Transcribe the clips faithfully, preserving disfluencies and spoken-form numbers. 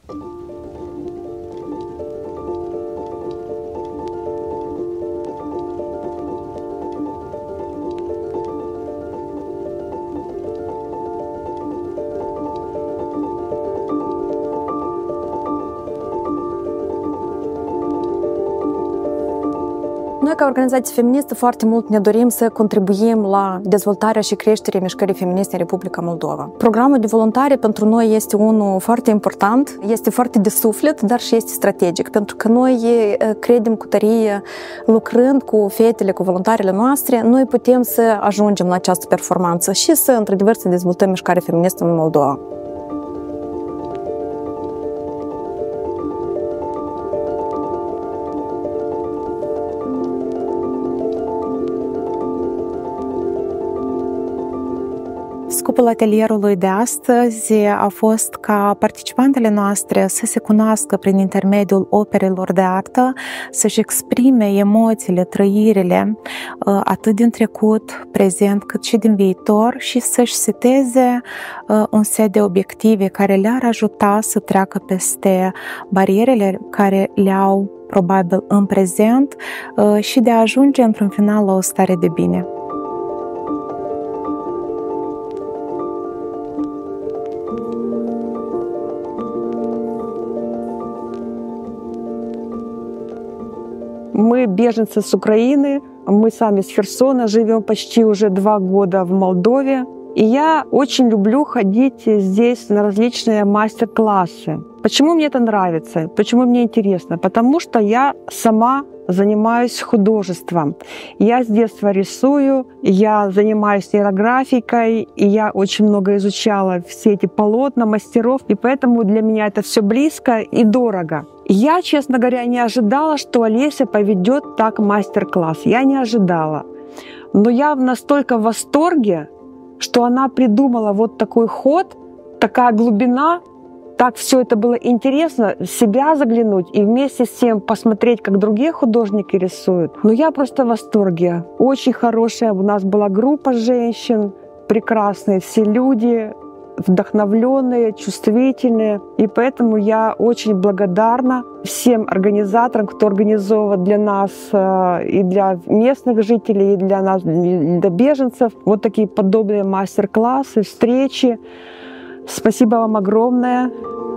Noi, ca organizație feministă, foarte mult ne dorim să contribuim la dezvoltarea și creșterea mișcării feministe în Republica Moldova. Programul de voluntari pentru noi este unul foarte important, este foarte de suflet, dar și este strategic, pentru că noi credem cu tărie, lucrând cu fetele, cu voluntarele noastre, noi putem să ajungem la această performanță și să, într-adevăr, să dezvoltăm mișcarea feministă în Moldova. Scopul atelierului de astăzi a fost ca participantele noastre să se cunoască prin intermediul operelor de artă, să-și exprime emoțiile, trăirile, atât din trecut, prezent, cât și din viitor și să-și seteze un set de obiective care le-ar ajuta să treacă peste barierele care le-au probabil în prezent și de a ajunge într-un final la o stare de bine. Мы беженцы с Украины, мы сами с Херсона, живем почти уже два года в Молдове. И я очень люблю ходить здесь на различные мастер-классы. Почему мне это нравится? Почему мне интересно? Потому что я сама занимаюсь художеством. Я с детства рисую, я занимаюсь нейрографикой, и я очень много изучала все эти полотна мастеров, и поэтому для меня это все близко и дорого. Я, честно говоря, не ожидала, что Олеся поведет так мастер-класс. Я не ожидала. Но я настолько в восторге, что она придумала вот такой ход, такая глубина, так все это было интересно, себя заглянуть и вместе с тем посмотреть, как другие художники рисуют. Но я просто в восторге. Очень хорошая у нас была группа женщин, прекрасные все люди, вдохновленные, чувствительные. И поэтому я очень благодарна всем организаторам, кто организовывает для нас и для местных жителей, и для нас, и для беженцев вот такие подобные мастер-классы, встречи. Спасибо вам огромное.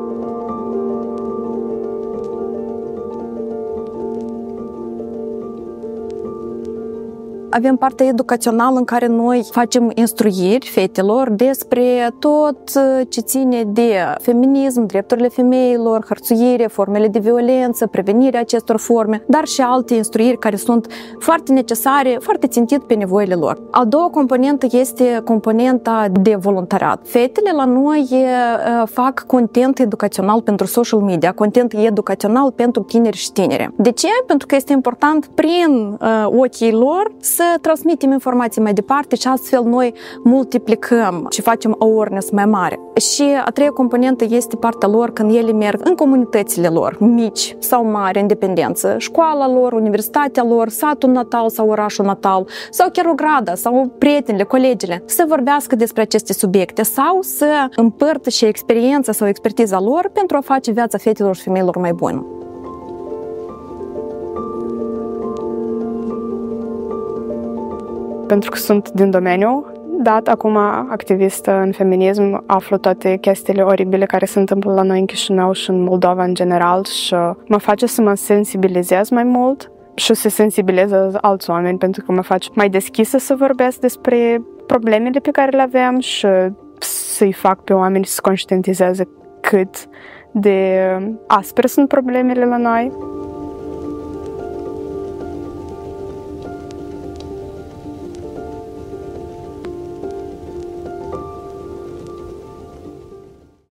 Avem partea educațională în care noi facem instruiri fetelor despre tot ce ține de feminism, drepturile femeilor, hărțuire, formele de violență, prevenirea acestor forme, dar și alte instruiri care sunt foarte necesare, foarte țintit pe nevoile lor. A doua componentă este componenta de voluntariat. Fetele la noi fac content educațional pentru social media, content educațional pentru tineri și tinere. De ce? Pentru că este important prin ochii lor să transmitem informații mai departe și astfel noi multiplicăm și facem awareness mai mare. Și a treia componentă este partea lor când ele merg în comunitățile lor, mici sau mari, în dependență, școala lor, universitatea lor, satul natal sau orașul natal, sau chiar ograda, sau prietenile, colegile, să vorbească despre aceste subiecte sau să împărtășe experiența sau expertiza lor pentru a face viața fetelor și femeilor mai bună. Pentru că sunt din domeniu, dat acum activistă în feminism, aflu toate chestiile oribile care se întâmplă la noi în Chișinău și în Moldova în general și mă face să mă sensibilizez mai mult și să sensibilizez alți oameni, pentru că mă face mai deschisă să vorbesc despre problemele pe care le avem și să-i fac pe oameni să se conștientizeze cât de aspre sunt problemele la noi.